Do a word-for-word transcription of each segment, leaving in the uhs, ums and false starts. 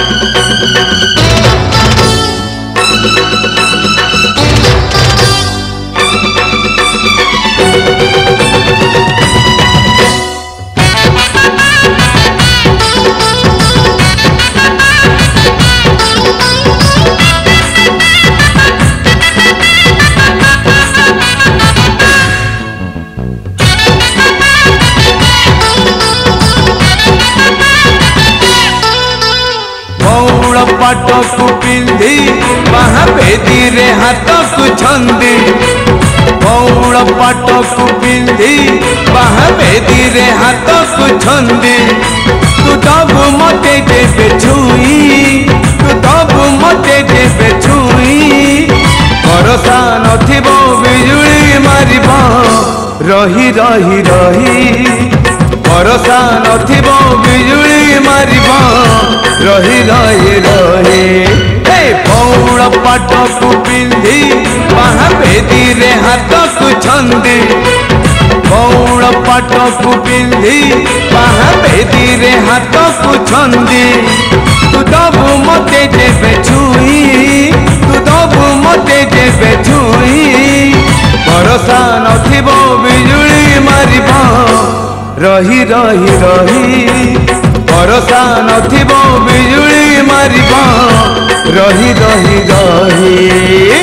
पाट को पिंधी महावेदी रे हाथ को छंदी बौड़ पाट को पिंधी महावेदी रे हाथ को छंदी तू दबु मते देबे छुई तू दबु मते देबे छुई भरोसा नथिबो बिजुली मारिबो रही रही रही भरोसा नथिबो बिजुली मारिबो रही रही रही हे बौड़ पाट को पिंधी महावेदी रे हाथ को छंदी बौड़ पाट को पिंधी महावेदी रे हाथ को छंदी तू दबु मते देबे छुई तू दबु मते देबे छुई भरोसा नथिबो बिजुली मारिबो रही रही रही भरोसा नथिबो बिजुली मारिबो रही रही रही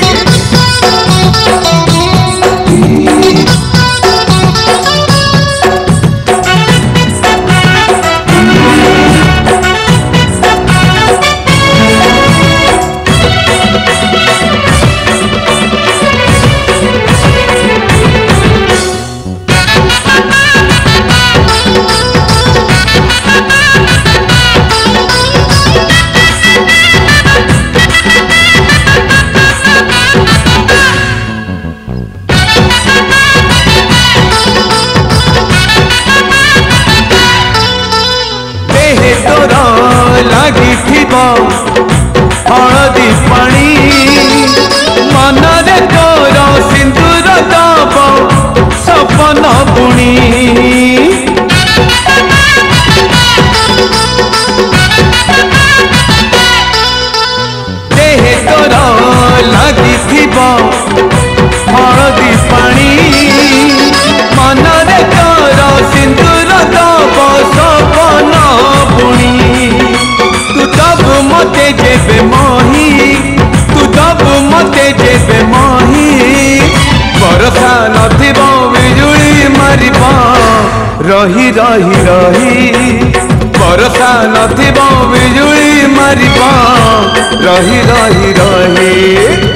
लगी हलदी पानी मनरे तोर सिंदूर दब सपन बुणी देहे तोर लगी हलदी पानी मनरे तोर सिंदूर दब सपन बुणी मते जेबे मही तू दबु मते जेबे मही भरोसा नथिबो बिजुली मारिबो रही रही रही भरोसा नथिबो बिजुली मारिबो रही रही रही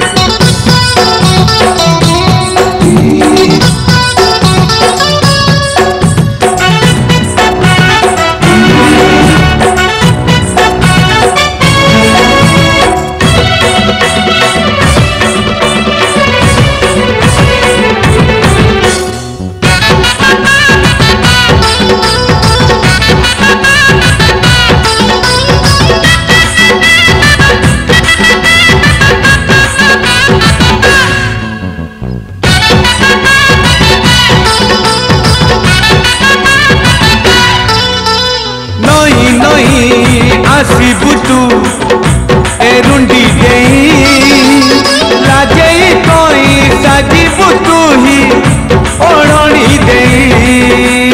आसीबु तू एरुंडी गई लाजे कोई साजीबु तू ही ओढ़नी दई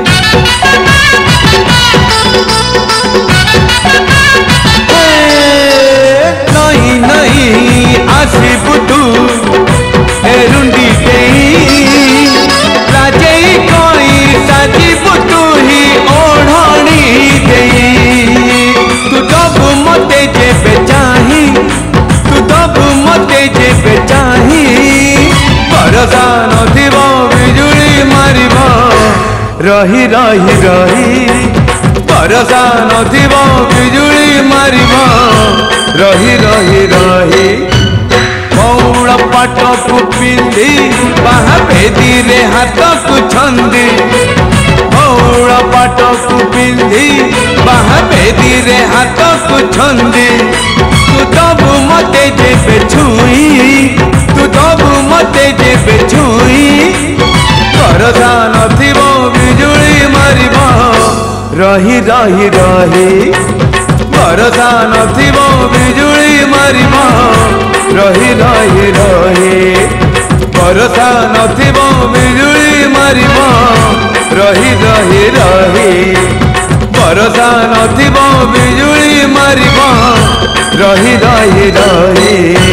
नहीं नहीं आसीबु तू एरुंडी गई लाजे कोई साजीबु तू ही ओढ़नी दई तू दबु मते जेबे चाही तू दबु मते जेबे चाही भरोसा नथिबो बिजुली मारिबो रही रही रही भरोसा नथिबो बिजुली मारिबो रही रही रही बौड़ पाट को पिंधी महावेदी रे हाथ को छंदी बौड़ पाट को पिंधी महावेदी रे हाथ को छंदी तू दबु मते जेबे छुई तू दबु मते जेबे छुई भरोसा नथिबो बिजुली मारिबो रही रही रही भरोसा नथिबो बिजुली मारिबो रही रही रही भरोसा नथिबो बिजुली मारिबो रही रही रही भरोसा नथिबो बिजुली मारिबो रही रही रही